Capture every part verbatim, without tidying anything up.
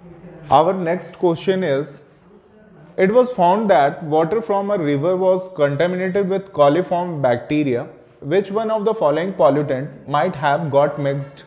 Our next question is, it was found that water from a river was contaminated with coliform bacteria. Which one of the following pollutant might have got mixed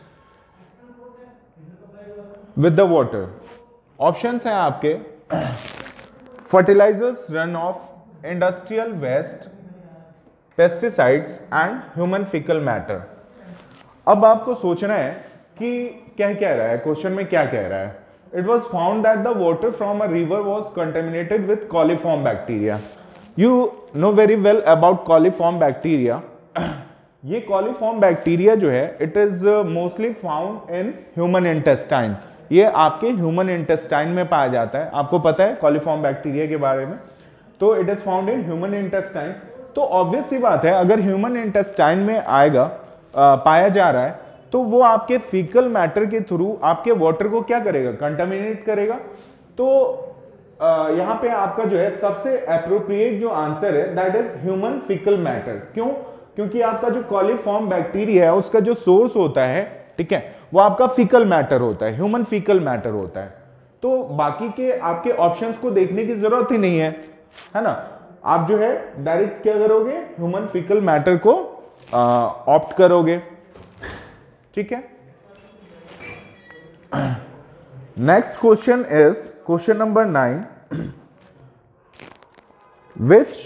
with the water? Options हैं आपके fertilizers runoff, industrial waste, pesticides and human fecal matter. अब आपको सोचना है कि क्या कह रहा है, क्वेश्चन में क्या कह रहा है. It was found that the water from a river was contaminated with coliform bacteria. You know very well about coliform bacteria. ये coliform bacteria जो है, it is mostly found in human intestine. ये आपके ह्यूमन इंटेस्टाइन में पाया जाता है. आपको पता है कॉलीफॉर्म बैक्टीरिया के बारे में. तो it is found in human intestine. तो ऑब्वियस सी बात है, अगर ह्यूमन इंटेस्टाइन में आएगा आ, पाया जा रहा है, तो वो आपके फीकल मैटर के थ्रू आपके वाटर को क्या करेगा, कंटामिनेट करेगा. तो आ, यहाँ पे आपका जो है सबसे अप्रोप्रिएट जो आंसर है that is human fecal matter. क्यों? क्योंकि आपका जो कॉलीफॉर्म बैक्टीरिया है उसका जो सोर्स होता है, ठीक है, वो आपका फीकल मैटर होता है, ह्यूमन फीकल मैटर होता है. तो बाकी के आपके ऑप्शंस को देखने की जरूरत ही नहीं है, है ना. आप जो है डायरेक्ट क्या करोगे, ह्यूमन फीकल मैटर को ऑप्ट करोगे. ठीक है. Next question is question number nine. Which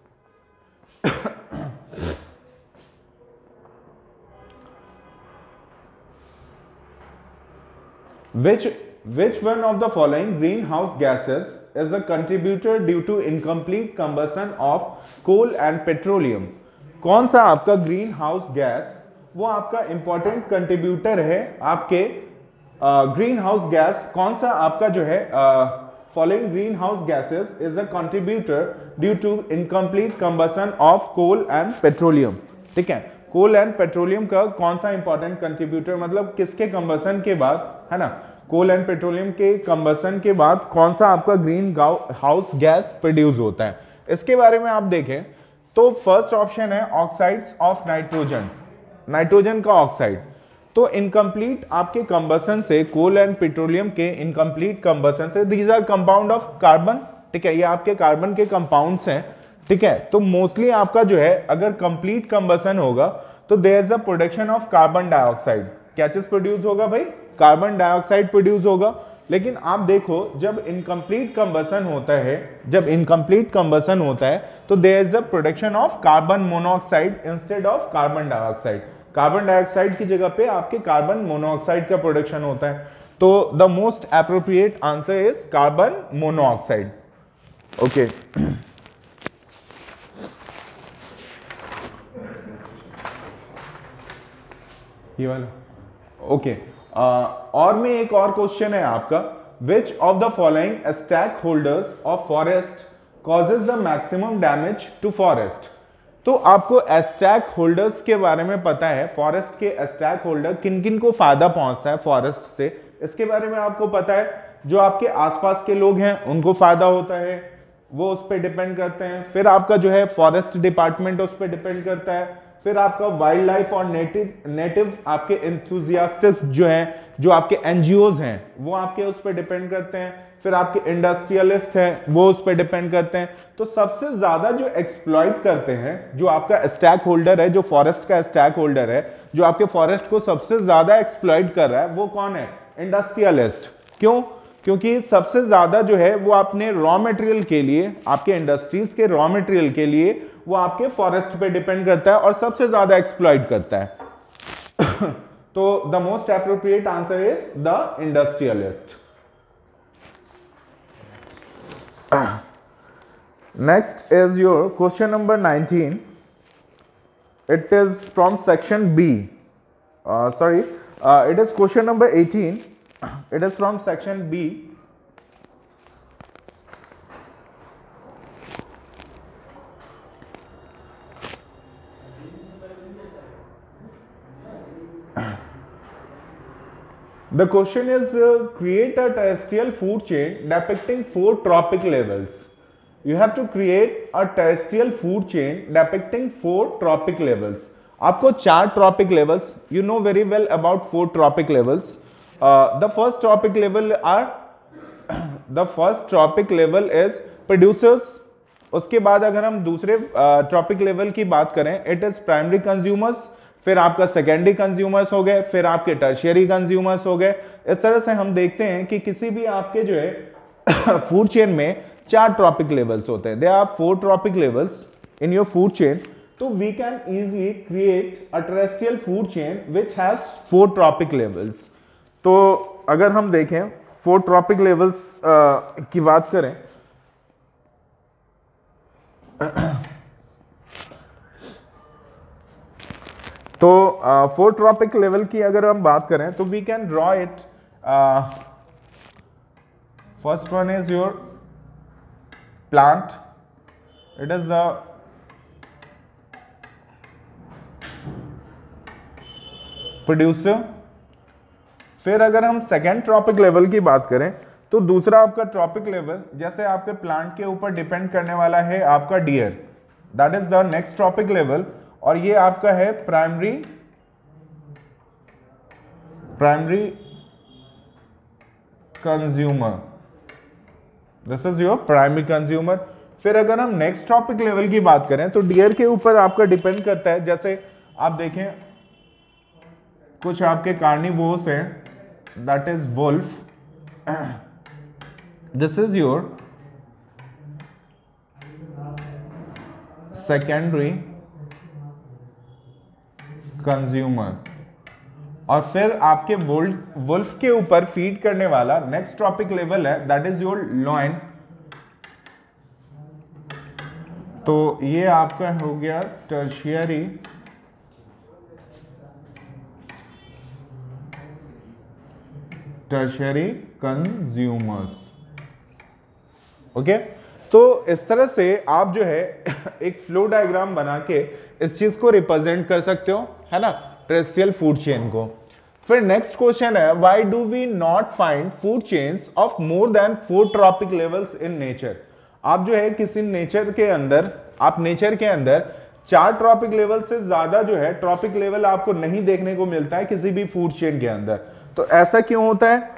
Which which one of the following greenhouse gases is a contributor due to incomplete combustion of coal and petroleum? कौन सा आपका green house gas वो आपका important contributor है आपके green house gas? कौन सा आपका जो है following green house gases is a contributor due to incomplete combustion of coal and petroleum? ठीक है, कोल एंड पेट्रोलियम का कौन सा इंपॉर्टेंट कंट्रीब्यूटर, मतलब किसके कंबशन के बाद, है ना, कोल एंड पेट्रोलियम के कंबशन के बाद कौन सा आपका ग्रीन हाउस गैस प्रोड्यूस होता है? इसके बारे में आप देखें तो फर्स्ट ऑप्शन है ऑक्साइड्स ऑफ नाइट्रोजन, नाइट्रोजन का ऑक्साइड. तो इनकम्प्लीट आपके कंबशन से, कोल एंड पेट्रोलियम के इनकम्प्लीट कंबशन से, these are compound of carbon. ठीक है, ये आपके कार्बन के कंपाउंड्स हैं. ठीक है, तो मोस्टली आपका जो है अगर कंप्लीट कंबशन होगा तो there is a production of carbon dioxide. क्या चीज प्रोड्यूस होगा भाई? कार्बन डाइऑक्साइड प्रोड्यूस होगा. लेकिन आप देखो जब इनकम्प्लीट कंबशन होता है, जब इनकम्प्लीट कंबशन होता है तो there is a production of carbon monoxide instead of carbon dioxide. Carbon dioxide की जगह पे आपके कार्बन मोनोऑक्साइड का प्रोडक्शन होता है. तो the most appropriate answer is carbon monoxide. Okay, ये वाला. ओके, और में एक और क्वेश्चन है आपका. Which of the following stakeholders of forest causes the maximum damage to forest? तो आपको स्टैक होल्डर्स के बारे में पता है, फॉरेस्ट के स्टैक होल्डर किन किन को फायदा पहुंचता है फॉरेस्ट से, इसके बारे में आपको पता है. जो आपके आसपास के लोग हैं उनको फायदा होता है, वो उस पर डिपेंड करते हैं. फिर आपका जो है फॉरेस्ट डिपार्टमेंट उस पर डिपेंड करता है. फिर आपका वाइल्ड लाइफ और नेटिव नेटिव आपके एंथुसियास्टिस्ट जो हैं, जो आपके एनजीओज हैं, वो आपके उस पर डिपेंड करते हैं. फिर आपके इंडस्ट्रियलिस्ट हैं, वो उस पर डिपेंड करते हैं. तो सबसे ज्यादा जो एक्सप्लॉइट करते हैं, जो आपका स्टैक होल्डर है, जो फॉरेस्ट का स्टैक होल्डर है, जो आपके फॉरेस्ट को सबसे ज्यादा एक्सप्लॉइट कर रहा है, वो कौन है? इंडस्ट्रियलिस्ट. क्यों? क्योंकि सबसे ज्यादा जो है वो अपने रॉ मटेरियल के लिए, आपके इंडस्ट्रीज के रॉ मटेरियल के लिए वो आपके फॉरेस्ट पे डिपेंड करता है और सबसे ज्यादा एक्सप्लॉइट करता है. तो the most appropriate answer is the industrialist. Next is your question number nineteen. It is from section B. Sorry, it is question number eighteen. It is from section B. The question is uh, create a terrestrial food chain depicting four trophic levels. You have to create a terrestrial food chain depicting four trophic levels. आपको चार trophic levels, you know very well about four trophic levels. Uh, the first trophic level are the first trophic level is producers. उसके बाद अगर हम दूसरे trophic level की बात करें, इट इज प्राइमरी कंज्यूमर्स, फिर आपका सेकेंडरी कंज्यूमर्स हो गए, फिर आपके टर्शियरी कंज्यूमर्स हो गए। इस तरह से हम देखते हैं कि किसी भी आपके जो है फूड चेन में चार ट्रॉपिक लेवल्स होते हैं। They are four trophic levels in your food chain. तो we can easily create a terrestrial food chain which has four trophic levels. तो अगर हम देखें फोर ट्रॉपिक लेवल्स की बात करें तो फोर ट्रॉपिक लेवल की अगर हम बात करें तो we can draw it. First one is your plant, it is the producer. फिर अगर हम सेकेंड ट्रॉपिक लेवल की बात करें तो दूसरा आपका ट्रॉपिक लेवल जैसे आपके प्लांट के ऊपर डिपेंड करने वाला है आपका deer, that is the next trophic level. और ये आपका है primary primary consumer, this is your primary consumer. फिर अगर हम नेक्स्ट ट्रॉपिक लेवल की बात करें तो डियर के ऊपर आपका डिपेंड करता है, जैसे आप देखें कुछ आपके कार्निवोर्स हैं, that is wolf, this is your secondary consumer. और फिर आपके वुल्फ के ऊपर फीड करने वाला नेक्स्ट ट्रॉपिक लेवल है, दैट इज योर लॉइन। तो ये आपका हो गया टर्शियरी टर्शियरी कंज्यूमर्स। ओके, तो इस तरह से आप जो है एक फ्लो डायग्राम बना के इस चीज को रिप्रेजेंट कर सकते हो, है ना, टेरेस्ट्रियल फूड चेन को। फिर नेक्स्ट क्वेश्चन है, why do we not find food chains of more than four trophic levels in nature. आप जो है किसी नेचर के अंदर आप नेचर के अंदर चार ट्रॉपिक लेवल से ज्यादा जो है ट्रॉपिक लेवल आपको नहीं देखने को मिलता है किसी भी फूड चेन के अंदर। तो ऐसा क्यों होता है?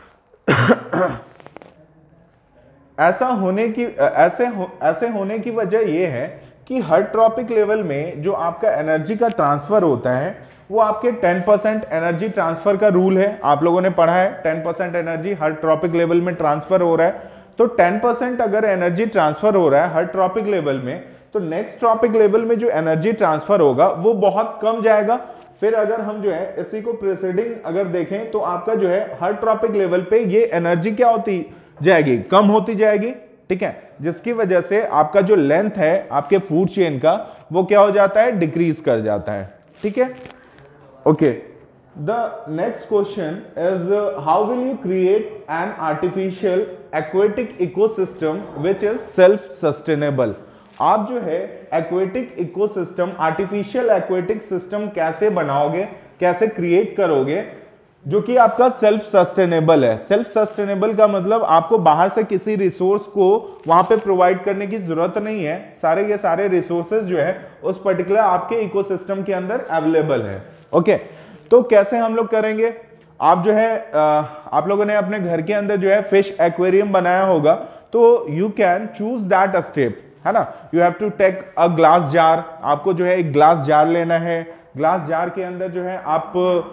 ऐसा होने की ऐसे हो, ऐसे होने की वजह यह है कि हर ट्रॉपिक लेवल में जो आपका एनर्जी का ट्रांसफर होता है वो आपके टेन परसेंट एनर्जी ट्रांसफर का रूल है, आप लोगों ने पढ़ा है। टेन परसेंट एनर्जी हर ट्रॉपिक लेवल में ट्रांसफर हो रहा है। तो टेन परसेंट अगर एनर्जी ट्रांसफर हो रहा है हर ट्रॉपिक लेवल में, तो नेक्स्ट ट्रॉपिक लेवल में जो एनर्जी ट्रांसफर होगा वो बहुत कम जाएगा। फिर अगर हम जो है इसी को प्रीसीडिंग अगर देखें तो आपका जो है हर ट्रॉपिक लेवल पे ये एनर्जी क्या होती जाएगी, कम होती जाएगी, ठीक है, जिसकी वजह से आपका जो लेंथ है आपके फूड चेन का वो क्या हो जाता है, डिक्रीज कर जाता है, ठीक है। Okay, the next question is how will you create an artificial aquatic ecosystem which is self sustainable. आप जो है aquatic ecosystem, artificial aquatic system कैसे बनाओगे, कैसे क्रिएट करोगे जो कि आपका सेल्फ सस्टेनेबल है। सेल्फ सस्टेनेबल का मतलब आपको बाहर से किसी रिसोर्स को वहां पे प्रोवाइड करने की जरूरत नहीं है, सारे के सारे रिसोर्सेज जो है उस पर्टिकुलर आपके इकोसिस्टम के अंदर अवेलेबल है। ओके, तो कैसे हम लोग करेंगे, आप जो है आप लोगों ने अपने घर के अंदर जो है फिश एक्वेरियम बनाया होगा, तो you can choose that a step, है ना। You have to take a glass jar, आपको जो है एक ग्लास जार लेना है। ग्लास जार के अंदर जो है आप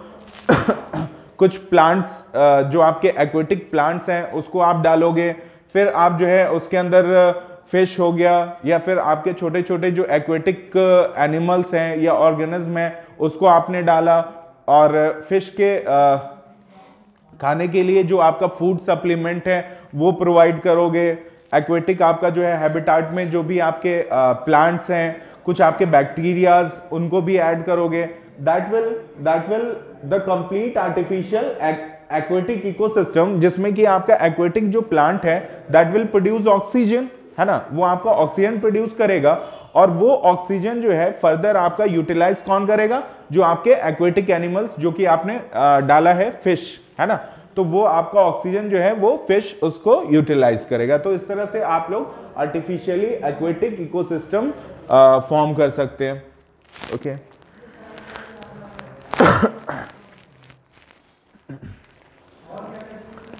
कुछ प्लांट्स जो आपके एक्वेटिक प्लांट्स हैं उसको आप डालोगे। फिर आप जो है उसके अंदर फिश हो गया या फिर आपके छोटे छोटे जो एक्वेटिक एनिमल्स हैं या ऑर्गेनिज्म हैं उसको आपने डाला, और फिश के आ, खाने के लिए जो आपका फूड सप्लीमेंट है वो प्रोवाइड करोगे। एक्वेटिक आपका जो है हैबिटाट में जो भी आपके प्लांट्स हैं, कुछ आपके बैक्टीरियाज, उनको भी ऐड करोगे। That will that will the complete artificial aquatic ecosystem, जिसमें कि आपका एक्वेटिक जो प्लांट है दैट विल प्रोड्यूस ऑक्सीजन, है ना, वो आपका ऑक्सीजन प्रोड्यूस करेगा। और वो ऑक्सीजन जो है फर्दर आपका यूटिलाइज कौन करेगा, जो आपके एक्वेटिक एनिमल्स जो कि आपने डाला है फिश, है ना, तो वो आपका ऑक्सीजन जो है वो फिश उसको यूटिलाइज करेगा। तो इस तरह से आप लोग आर्टिफिशियली एक्वेटिक इकोसिस्टम फॉर्म कर सकते हैं। Okay okay.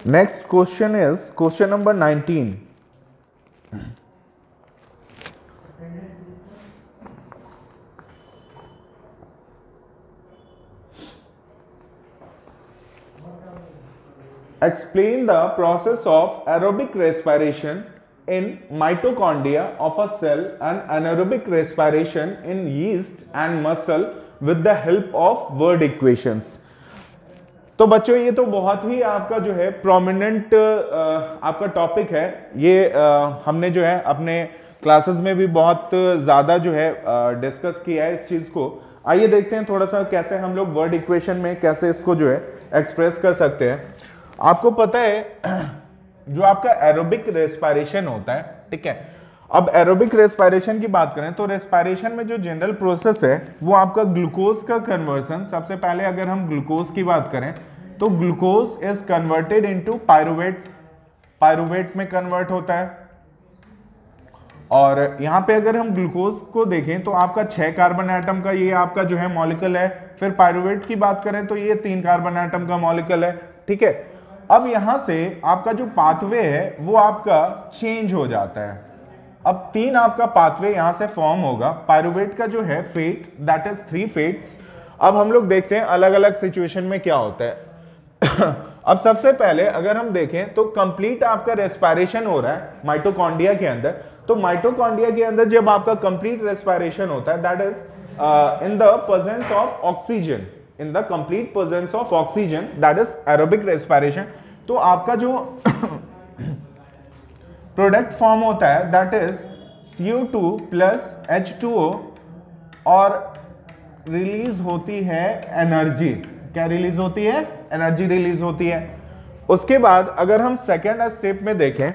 Next question is question number nineteen. Explain the process of aerobic respiration in mitochondria of a cell and anaerobic respiration in yeast and muscle with the help of word equations. तो बच्चों ये तो बहुत ही आपका जो है prominent आपका topic है. ये आ, हमने जो है अपने क्लासेस में भी बहुत ज़्यादा जो है डिस्कस किया है इस चीज़ को. आइए देखते हैं थोड़ा सा कैसे हम लोग वर्ड इक्वेशन में कैसे इसको जो है एक्सप्रेस कर सकते हैं. आपको पता है जो आपका एरोबिक रेस्पिरेशन होता है, ठीक है. अब एरोबिक रेस्पिरेशन की बात करें तो रेस्पिरेशन में जो जनरल प्रोसेस है वो आपका ग्लूकोज का कन्वर्सन. सबसे पहले अगर हम ग्लूकोज की बात करें तो glucose is converted into pyruvate. Pyruvate में कन्वर्ट होता है. और यहां पे अगर हम ग्लूकोज को देखें तो आपका छह कार्बन एटम का ये आपका जो है मॉलिक्यूल है. फिर पायरुवेट की बात करें तो ये तीन कार्बन एटम का मॉलिक्यूल है, ठीक है. अब यहां से आपका जो पाथवे है वो आपका चेंज हो जाता है. अब तीन आपका पाथवे यहां से फॉर्म होगा. पायरुवेट का जो है fate that is three fates. अब हम लोग देखते हैं अलग अलग सिचुएशन में क्या होता है. अब सबसे पहले अगर हम देखें तो कंप्लीट आपका रेस्पिरेशन हो रहा है माइटोकॉन्ड्रिया के अंदर. तो माइटोकॉन्ड्रिया के अंदर जब आपका कंप्लीट रेस्पिरेशन होता है that is in the presence of oxygen, in the complete presence of oxygen, that is aerobic respiration. तो आपका जो प्रोडक्ट फॉर्म होता है that is C O two plus H two O और रिलीज होती है एनर्जी. क्या रिलीज होती है? एनर्जी रिलीज होती है. उसके बाद अगर हम सेकेंड स्टेप में देखें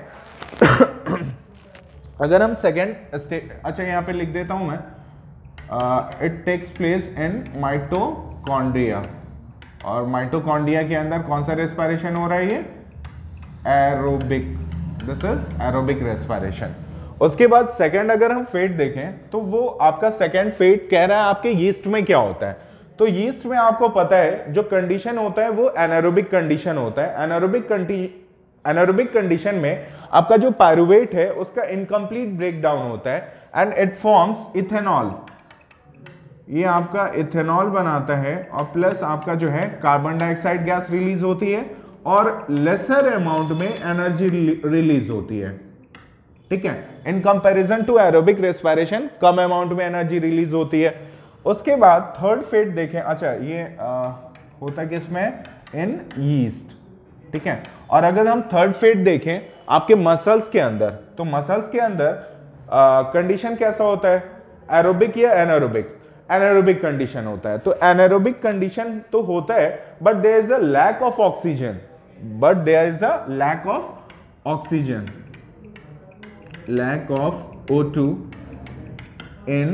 अगर हम सेकेंड स्टेप, अच्छा यहां पे लिख देता हूं मैं, it takes place in mitochondria. और माइटोकॉन्ड्रिया के अंदर कौन सा रेस्पिरेशन हो रहा है? ये aerobic. This is aerobic respiration. उसके बाद सेकंड अगर हम फेट देखें तो वो आपका सेकंड फेट कह रहा है आपके यीस्ट में क्या होता है. तो यीस्ट में आपको पता है जो कंडीशन होता है वो एनारोबिक कंडीशन होता है. एनारोबिक एनारोबिक कंडीशन में आपका जो पायरुवेट है उसका इनकम्प्लीट ब्रेकडाउन होता है एंड इट फॉर्म्स इथेनॉल. ये आपका इथेनॉल बनाता है और प्लस आपका जो है कार्बन डाइऑक्साइड गैस रिलीज होती है और लेसर अमाउंट में एनर्जी रिलीज होती है, ठीक है. In comparison to aerobic respiration कम अमाउंट में एनर्जी रिलीज होती है. उसके बाद थर्ड फेट देखें, अच्छा ये आ, होता किसमें? इन यीस्ट, ठीक है. और अगर हम थर्ड फेट देखें आपके मसल्स के अंदर, तो मसल्स के अंदर कंडीशन कैसा होता है? एरोबिक या एनारोबिक? एनारोबिक कंडीशन होता है. तो एनारोबिक कंडीशन तो होता है but there is a lack of oxygen. But there is a lack of oxygen, lack of O two in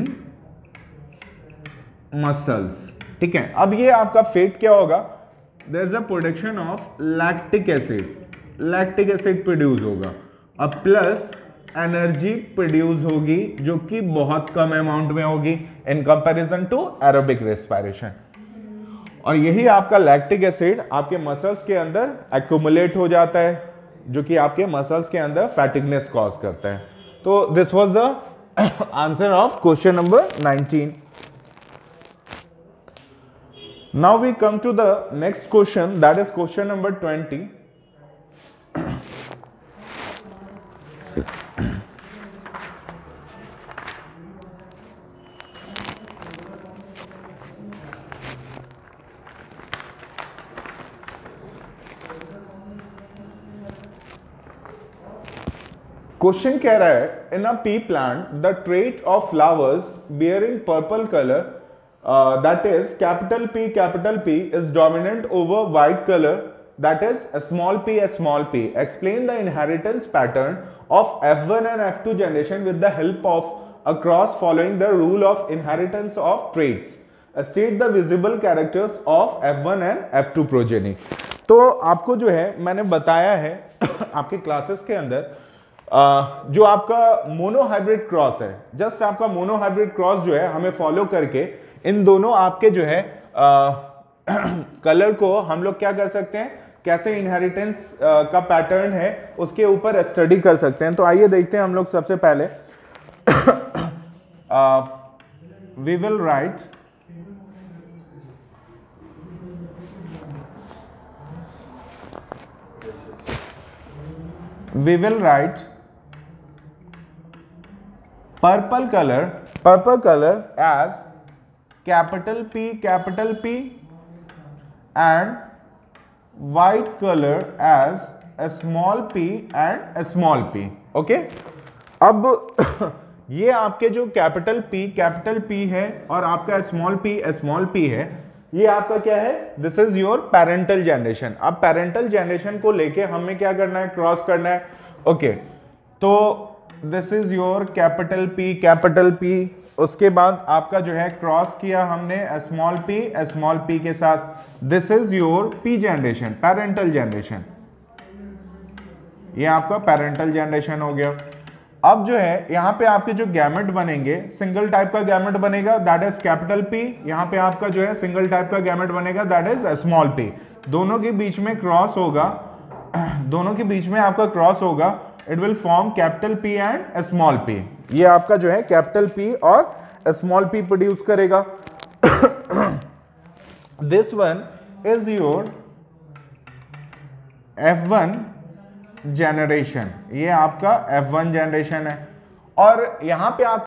muscles, ठीक है. अब ये आपका फेट क्या होगा? There is a production of lactic acid. Lactic acid produce होगा. अब plus energy produce होगी जो कि बहुत कम अमाउंट में होगी in comparison to aerobic respiration. और यही आपका लैक्टिक एसिड आपके मसल्स के अंदर एक्यूमुलेट हो जाता है जो कि आपके मसल्स के अंदर फैटिगनेस कॉज करता है. तो this was the answer of question number nineteen. Now we come to the next question that is question number twenty. Question कह रहा है in a pea plant the trait of flowers bearing purple colour that is capital P capital P is dominant over white colour that is small p small p. Explain the inheritance pattern of F one and F two generation with the help of a cross following the rule of inheritance of traits. State the visible characters of F one and F two progeny. तो आपको जो है मैंने बताया है आपके classes के अंदर Uh, जो आपका मोनोहाइब्रिड क्रॉस है, जस्ट आपका मोनोहाइब्रिड क्रॉस जो है हमें फॉलो करके इन दोनों आपके जो है कलर uh, को हम लोग क्या कर सकते हैं? कैसे इनहेरिटेंस का पैटर्न है उसके ऊपर स्टडी कर सकते हैं। तो आइए देखते हैं हम लोग सबसे पहले we will write we will write purple colour purple colour as capital P capital P and white color as a small p and a small p. okay? अब ये आपके जो कैपिटल P कैपिटल P है और आपका small p small p है, ये आपका क्या है, this is your parental generation. अब पेरेंटल जनरेशन को लेके हमें क्या करना है, क्रॉस करना है। Okay okay. तो this is your capital P capital P, उसके बाद आपका जो है क्रॉस किया हमने स्मॉल p स्मॉल p के साथ, this is your p generation, parental generation. ये आपका पेरेंटल जनरेशन हो गया। अब जो है यहाँ पे आपके जो गैमेट बनेंगे, सिंगल टाइप का गैमेट बनेगा दैट इज कैपिटल P, यहाँ पे आपका जो है सिंगल टाइप का गैमेट बनेगा दैट इज स्मॉल p। दोनों के बीच में क्रॉस होगा, दोनों के बीच में आपका क्रॉस होगा, it will form capital P and small p। ये आपका जो है कैपिटल P और स्मॉल p प्रोड्यूस करेगा। This one is your F one generation, ये आपका एफ वन जनरेशन है। और यहां पे आप